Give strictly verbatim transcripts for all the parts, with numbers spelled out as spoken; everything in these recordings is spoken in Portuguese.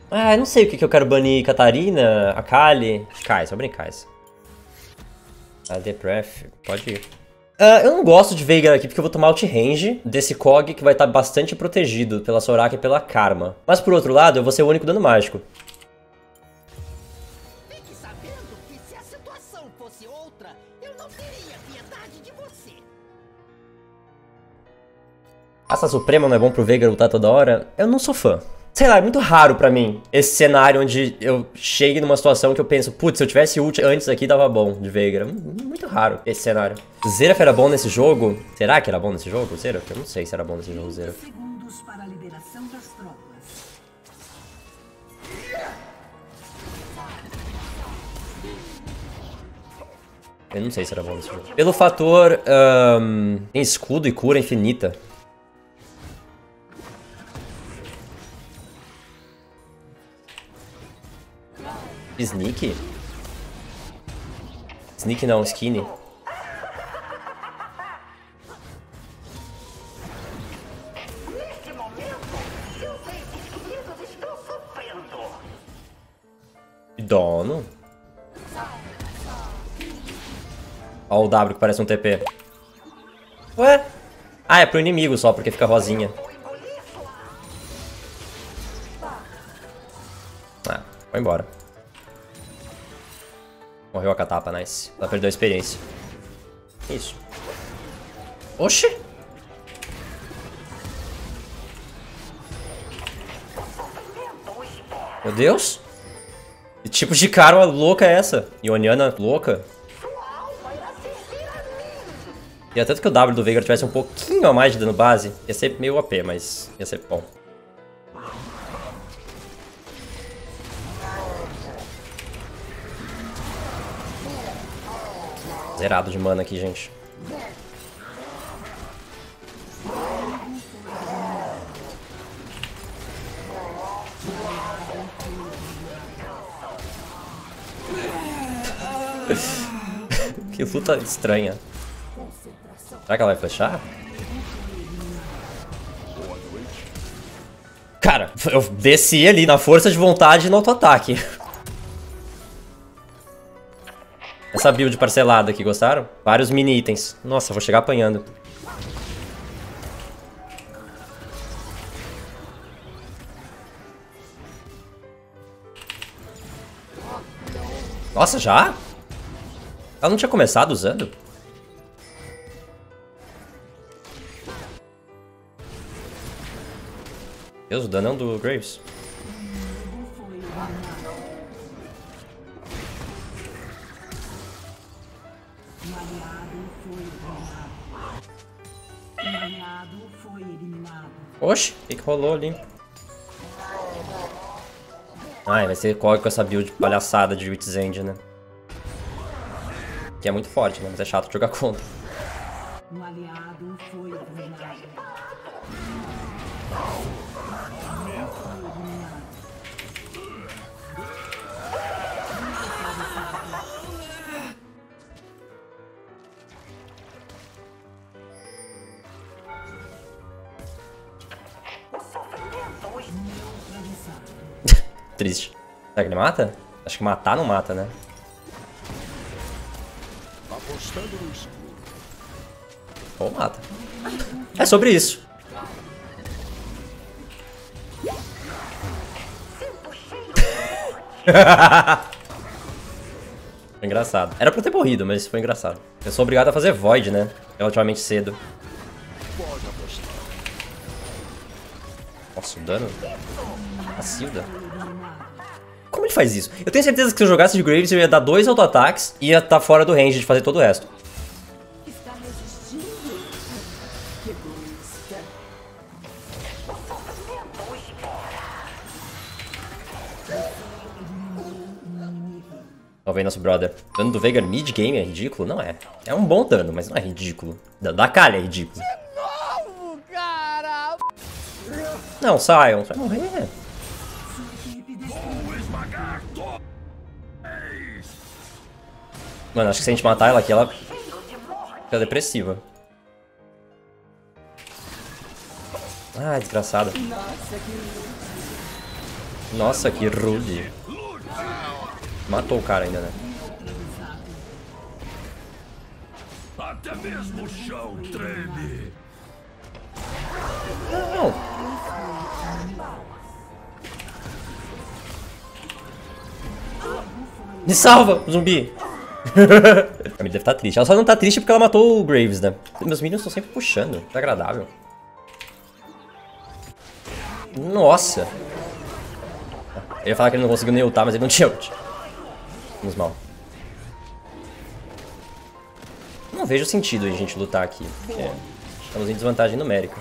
Ah, eu não sei o que, que eu quero banir. Catarina, Akali. Kai'Sa, vou brincar Kai'Sa. A The Breath, pode ir. Uh, eu não gosto de Veigar aqui porque eu vou tomar outrange desse C O G que vai estar bastante protegido pela Soraka e pela Karma. Mas por outro lado, eu vou ser o único dano mágico. Fique sabendo que se a situação fosse outra, eu não teria piedade de você. Essa Suprema não é bom pro Veigar lutar toda hora? Eu não sou fã. Sei lá, é muito raro pra mim esse cenário onde eu chegue numa situação que eu penso, putz, se eu tivesse ult antes aqui dava bom de Veigar. Muito raro esse cenário. Xerath era bom nesse jogo? Será que era bom nesse jogo, Xerath? Eu não sei se era bom nesse jogo, Xerath. Segundos para a liberação das tropas. Eu não sei se era bom nesse jogo. Pelo fator, um, tem escudo e cura infinita. Sneak? Sneak não, Skinny. Neste momento, seus entes queridos estão sofrendo. Dono. Ó o W que parece um T P. Ué? Ah, é pro inimigo só, porque fica rosinha. Ah, foi embora. Morreu a catapa, nice. Ela perdeu a experiência. Isso. Oxi! Meu Deus! Que tipo de cara louca é essa? Ioniana louca? E tanto que o W do Veigar tivesse um pouquinho a mais de dano base, ia ser meio O P, mas ia ser bom. Zerado de mana aqui, gente. Que luta estranha. Será que ela vai flechar? Cara, eu desci ali na força de vontade e no auto-ataque. Essa build parcelada aqui, gostaram? Vários mini itens. Nossa, vou chegar apanhando. Nossa, já? Ela não tinha começado usando? Deus, o dano é um do Graves. Oxi, o que, que rolou ali? Ai, vai ser corre com essa build palhaçada de Wit's End, né? Que é muito forte, né? Mas é chato jogar contra. Um aliado foi eliminado. Triste. Será que ele mata? Acho que matar não mata, né? Ou mata. É sobre isso. Foi engraçado. Era pra eu ter morrido, mas foi engraçado. Eu sou obrigado a fazer Void, né? Relativamente cedo. Nossa, o dano. A Silda. Como ele faz isso? Eu tenho certeza que se eu jogasse de Graves eu ia dar dois auto-ataques e ia estar fora do range de fazer todo o resto. Está resistindo? Egoísta. Ó, vem nosso brother. O dano do Veigar mid-game é ridículo? Não é. É um bom dano, mas não é ridículo. O dano da Kali é ridículo. Novo, cara! Não, Sion, você vai morrer. Mano, acho que se a gente matar ela aqui, ela fica depressiva. Ah, desgraçada. Nossa, que rude. Matou o cara ainda, né? Até mesmo o chão treme. Não. Me salva, zumbi. A Camille deve estar triste. Ela só não tá triste porque ela matou o Graves, né? Meus minions estão sempre puxando. Tá agradável. Nossa. Eu ia falar que ele não conseguiu nem ultar, mas ele não tinha ult. Vamos mal. Não vejo sentido em a gente lutar aqui. Porque estamos em desvantagem numérica.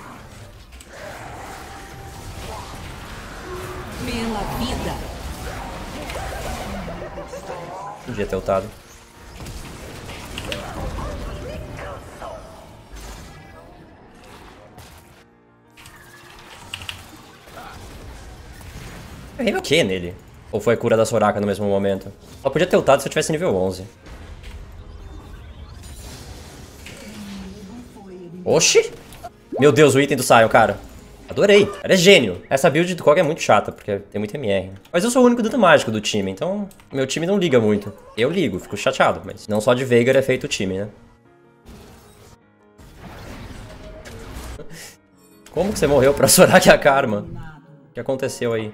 Pela vida. Podia ter ultado. Eu errei o que nele? Ou foi a cura da Soraka no mesmo momento? Ela podia ter ultado se eu tivesse nível onze. Oxi! Meu Deus, o item do Sion, cara. Adorei. Ela é gênio. Essa build do Kog é muito chata, porque tem muito M R. Mas eu sou o único dano mágico do time, então meu time não liga muito. Eu ligo, fico chateado, mas não só de Veigar é feito o time, né? Como que você morreu pra Soraka e a Karma? O que aconteceu aí?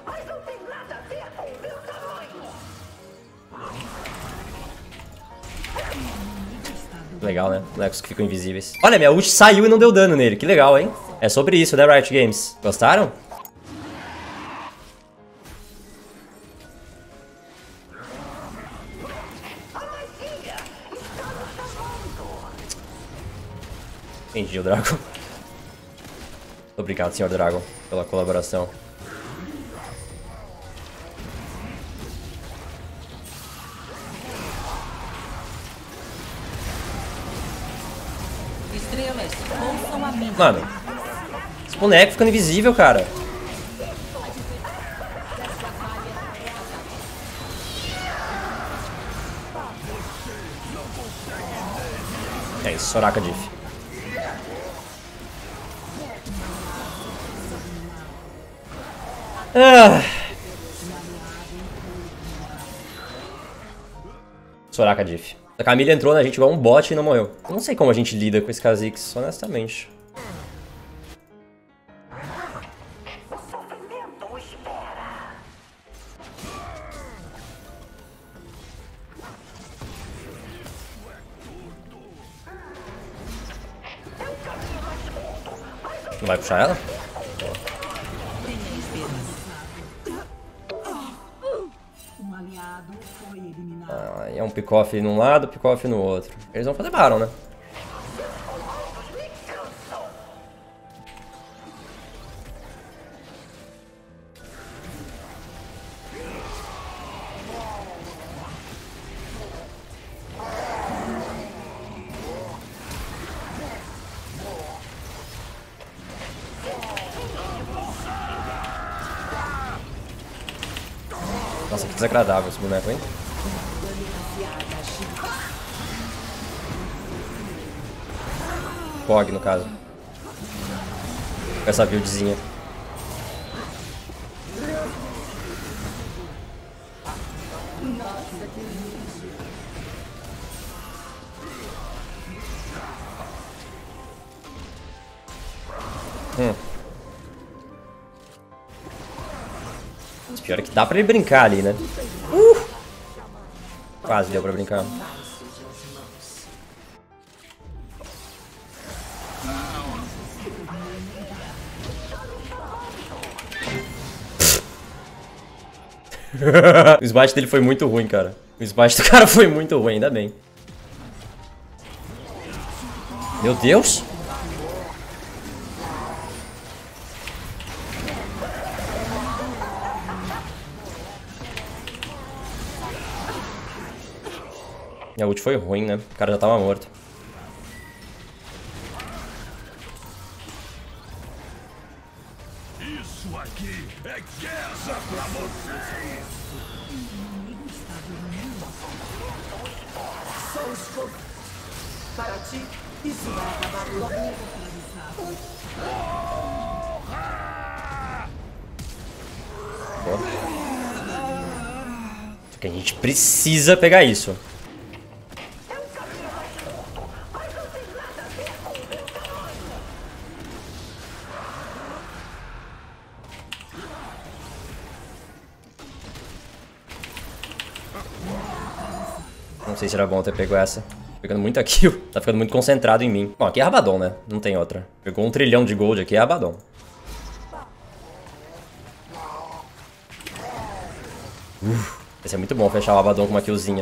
Legal, né? Bonecos que ficam invisíveis. Olha, minha ult saiu e não deu dano nele. Que legal, hein? É sobre isso, né, Riot Games? Gostaram? Entendi o Dragon. Obrigado, senhor Dragon, pela colaboração. Estrelas, ouçam a mim. Mano, esse boneco ficando invisível, cara. É isso, Soraka diff. Ah. Soraka diff. A Camille entrou na gente igual um bot e não morreu. Eu não sei como a gente lida com esse Kha'Zix, honestamente. Não vai puxar ela? Um aliado foi eliminado. Ah, é um pick-off num lado, pick-off no outro. Eles vão fazer Baron, né? Nossa, que desagradável esse boneco, hein? Kog, no caso. Com essa buildzinha. Hum. O pior é que dá pra ele brincar ali, né? Uh! Quase deu pra brincar. O smite dele foi muito ruim, cara. O smite do cara foi muito ruim, ainda bem. Meu Deus! Minha ult foi ruim, né? O cara já tava morto. Isso aqui é guerra pra vocês! Sou escudo. Para ti, isso vai acabar logo. Boa. Só que a gente precisa pegar isso. Não sei se era bom ter pego essa. Pegando muita kill. Tá ficando muito concentrado em mim. Bom, aqui é Rabadon, né? Não tem outra. Pegou um trilhão de gold aqui, é Rabadon. Uf, esse é muito bom, fechar o Rabadon com uma killzinha.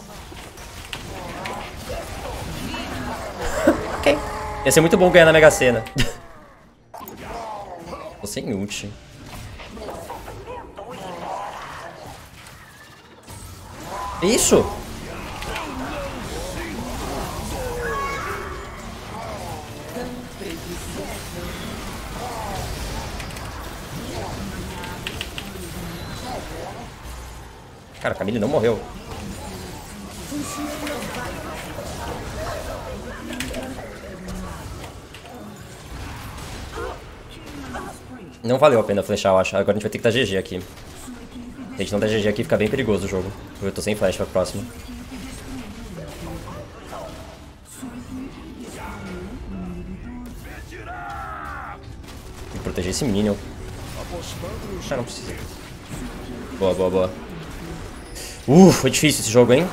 Ok. Ia ser muito bom ganhar na Mega Sena. Tô sem ult. Isso! Cara, a Camille não morreu. Não valeu a pena flechar, eu acho. Agora a gente vai ter que dar G G aqui. Se a gente não der G G aqui, fica bem perigoso o jogo. Eu tô sem flash pra próxima. Tem que proteger esse minion. Ah, não precisa. Boa, boa, boa. Uh, foi difícil esse jogo, hein?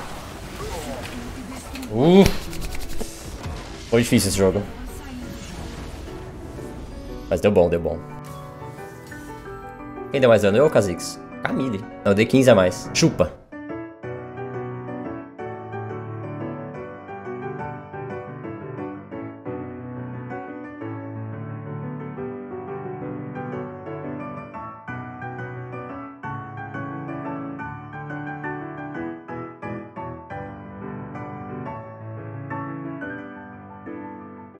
Uh. Foi difícil esse jogo. Mas deu bom, deu bom. Quem deu mais dano? Eu ou o Kha'Zix? Camille. Não, eu dei quinze a mais. Chupa.